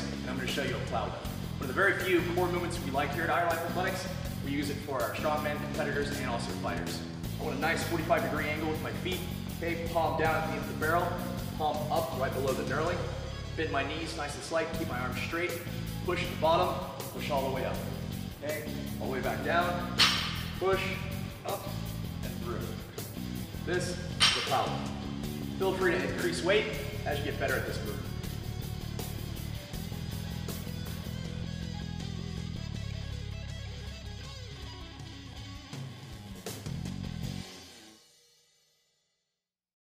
and I'm going to show you a plow lift. One of the very few core movements we like here at Ironlife Athletics. We use it for our strongman competitors and also fighters. I want a nice 45-degree angle with my feet. Okay, palm down at the end of the barrel, palm up right below the knurling. Bend my knees nice and slight, keep my arms straight. Push at the bottom, push all the way up. Okay, all the way back down, push, up, and through. This is a plow lift. Feel free to increase weight as you get better at this movement.